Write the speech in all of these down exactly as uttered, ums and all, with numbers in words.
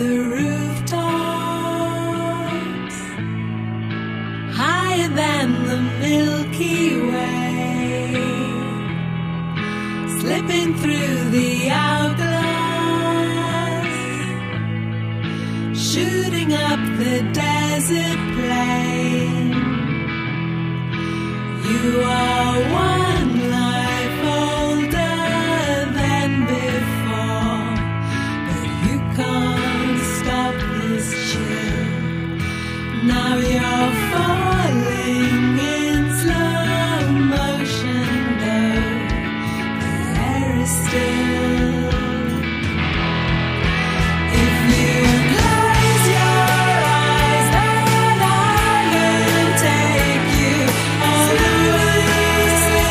the rooftops, higher than the Milky Way, slipping through the hourglass, shooting up the desert plain. You are one life older than before, but you can't stop this chill. Now you're falling in slow motion, though the air is still. If you close your eyes, then I will take you all the way.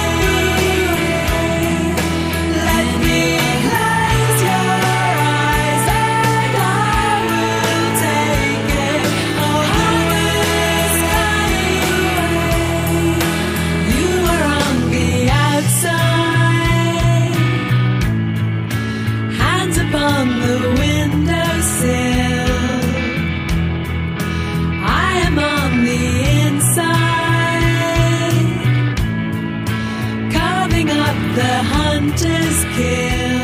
Let me close your eyes, and I will take it all the way. You are on the outside, hands upon the windowsill. I am on the inside, carving up the hunter's kill.